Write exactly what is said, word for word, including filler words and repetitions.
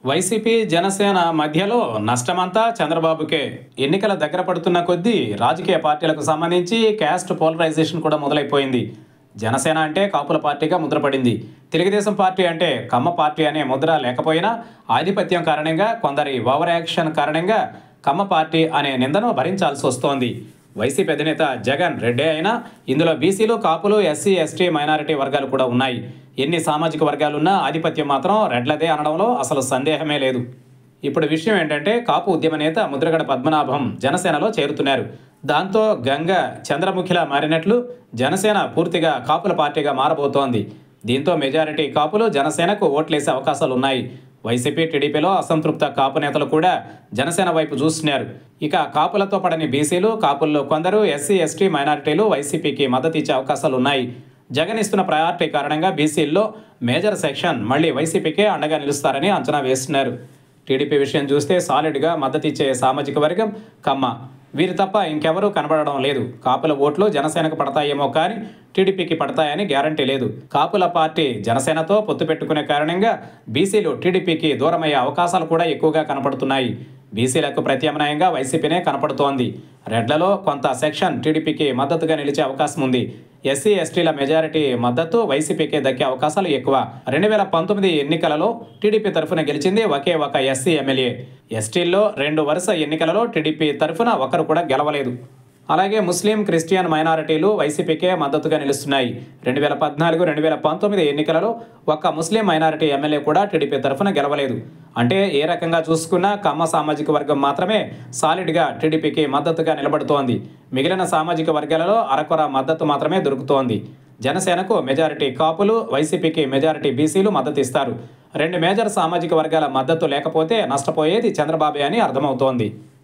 YCP Janasena మధ్యలో నష్టమంతా చంద్రబాబుకే. ఎన్నికల దగ్గర పడుతున్న కొద్దీ రాజకీయ పార్టీలకు సంబంధించి క్యాస్ట్ పోలరైజేషన్ కూడా మొదలైపోయింది. జనసేన అంటే కాపుల పార్టీగా ముద్రపడింది. తెలుగుదేశం పార్టీ అంటే కమ్మ పార్టీ అనే ముద్ర లేకపోయినా ఆధిపత్యం కారణంగా, కొందరి ఓవర్ యాక్షన్ కారణంగా కమ్మ పార్టీ అనే నిందను భరించాల్సి వస్తోంది. వైసీపీ అధినేత జగన్ రెడ్డే అయినా ఇందులో బీసీలు, కాపులు, ఎస్సీ, ఎస్టీ, మైనారిటీ వర్గాలు కూడా ఉన్నాయి. ఎన్ని సామాజిక వర్గాలున్నా ఆధిపత్యం మాత్రం రెడ్లదే అనడంలో అసలు సందేహమే లేదు. ఇప్పుడు విషయం ఏంటంటే, కాపు ఉద్యమ నేత ముద్రగడ పద్మనాభం జనసేనలో చేరుతున్నారు. దాంతో గంగ చంద్రముఖిలా మారినట్లు జనసేన పూర్తిగా కాపుల పార్టీగా మారబోతోంది. దీంతో మెజారిటీ కాపులు జనసేనకు ఓట్లేసే అవకాశాలు ఉన్నాయి. వైసీపీ, టీడీపీలో అసంతృప్త కాపు నేతలు కూడా జనసేన వైపు చూస్తున్నారు. ఇక కాపులతో పడని బీసీలు, కాపుల్లో కొందరు ఎస్సీ, ఎస్టీ, మైనారిటీలు వైసీపీకి మద్దతు ఇచ్చే అవకాశాలు ఉన్నాయి. జగన్ ఇస్తున్న ప్రయారిటీ కారణంగా బీసీల్లో మేజర్ సెక్షన్ మళ్లీ వైసీపీకే అండగా నిలుస్తారని అంచనా వేస్తున్నారు. టీడీపీ విషయం చూస్తే సాలిడ్గా మద్దతిచ్చే సామాజిక వర్గం కమ్మ. వీరు తప్ప ఇంకెవరూ కనబడడం లేదు. కాపుల ఓట్లు జనసేనకు పడతాయేమో కానీ టీడీపీకి పడతాయని గ్యారంటీ లేదు. కాపుల పార్టీ జనసేనతో పొత్తు పెట్టుకునే కారణంగా బీసీలు టీడీపీకి దూరమయ్యే అవకాశాలు కూడా ఎక్కువగా కనపడుతున్నాయి. బీసీలకు ప్రత్యామ్నాయంగా వైసీపీనే కనపడుతోంది. రెడ్లలో కొంత సెక్షన్ టీడీపీకి మద్దతుగా నిలిచే అవకాశం ఉంది. ఎస్సీ, ఎస్టీల మెజారిటీ మద్దతు వైసీపీకే దక్కే అవకాశాలు ఎక్కువ. రెండు వేల పంతొమ్మిది ఎన్నికలలో టీడీపీ తరఫున గెలిచింది ఒకే ఒక ఎస్సీ ఎమ్మెల్యే. ఎస్టీల్లో రెండు వరుస ఎన్నికలలో టీడీపీ తరఫున ఒకరు కూడా గెలవలేదు. అలాగే ముస్లిం, క్రిస్టియన్ మైనారిటీలు వైసీపీకే మద్దతుగా నిలుస్తున్నాయి. రెండు వేల పద్నాలుగు రెండు వేల పంతొమ్మిది ఎన్నికలలో ఒక్క ముస్లిం మైనారిటీ ఎమ్మెల్యే కూడా టీడీపీ తరఫున గెలవలేదు. అంటే ఏ రకంగా చూసుకున్నా కమ్మ సామాజిక వర్గం మాత్రమే సాలిడ్గా టీడీపీకి మద్దతుగా నిలబడుతోంది. మిగిలిన సామాజిక వర్గాలలో అరకొర మద్దతు మాత్రమే దొరుకుతోంది. జనసేనకు మెజారిటీ కాపులు, వైసీపీకి మెజారిటీ బీసీలు మద్దతు ఇస్తారు. రెండు మేజర్ సామాజిక వర్గాల మద్దతు లేకపోతే నష్టపోయేది చంద్రబాబే అని అర్థమవుతోంది.